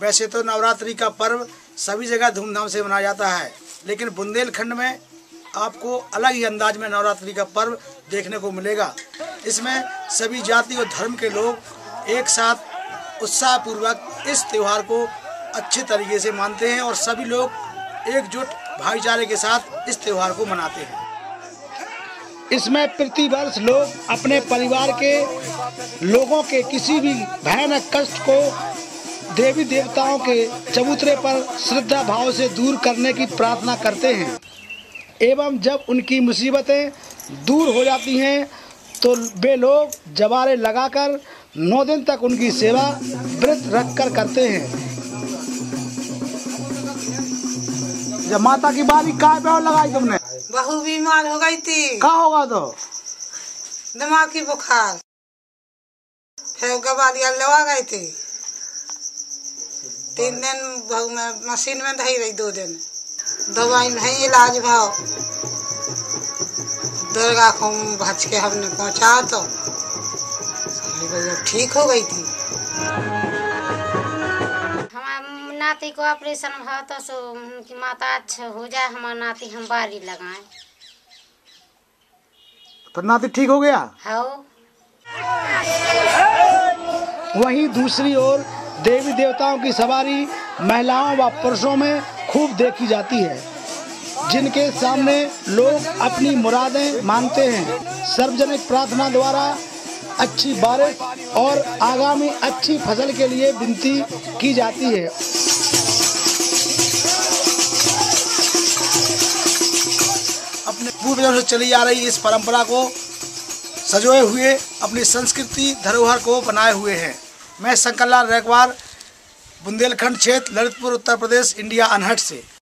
वैसे तो नवरात्रि का पर्व सभी जगह धूमधाम से मनाया जाता है, लेकिन बुंदेलखंड में आपको अलग ही अंदाज में नवरात्रि का पर्व देखने को मिलेगा। इसमें सभी जाति और धर्म के लोग एक साथ उत्साहपूर्वक इस त्यौहार को अच्छे तरीके से मानते हैं और सभी लोग एकजुट भाईचारे के साथ इस त्यौहार को मनाते हैं। इसमें प्रतिवर्ष लोग अपने परिवार के लोगों के किसी भी भयानक कष्ट को देवी देवताओं के चबूतरे पर श्रद्धा भाव से दूर करने की प्रार्थना करते हैं एवं जब उनकी मुसीबतें दूर हो जाती हैं तो वे लोग जवारे लगाकर 9 दिन तक उनकी सेवा व्रत रखकर करते हैं। जब माता की बारी काय पे लगाई तुमने? बहू बीमार हो गई थी। क्या होगा तो? दिमाग की बुखार, फिर गवालिया लगा गई थी। 3 दिन बहू में मशीन में धई रही, 2 दिन दवाई नहीं इलाज भाव। दुर्गा को भज के हमने पहुंचा तो ठीक हो गई थी। हमारे नाती को ऑपरेशन हुआ तो सो उनकी माता अच्छा हो जाए, हमारा नाती हम बारी लगाएं। तो नाती ठीक हो गया? हाँ। वहीं दूसरी ओर देवी देवताओं की सवारी महिलाओं व पुरुषों में खूब देखी जाती है, जिनके सामने लोग अपनी मुरादें मानते हैं। सार्वजनिक प्रार्थना द्वारा अच्छी बारिश और आगामी अच्छी फसल के लिए विनती की जाती है। अपने पूर्वजों से चली आ रही इस परंपरा को सजोए हुए अपनी संस्कृति धरोहर को बनाए हुए हैं। मैं शंकर लाल रैकवार, बुंदेलखंड क्षेत्र, ललितपुर, उत्तर प्रदेश, इंडिया अनहट से।